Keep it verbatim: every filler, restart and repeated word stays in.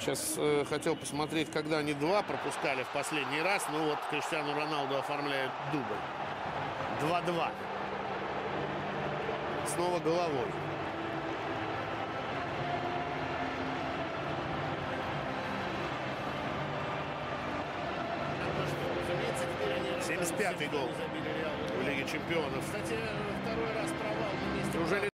Сейчас э, хотел посмотреть, когда они два пропускали в последний раз. Ну вот Криштиану Роналду оформляет дубль. два-два. Снова головой. семьдесят пятый гол в Лиге чемпионов. Кстати, второй раз провал на месте. Неужели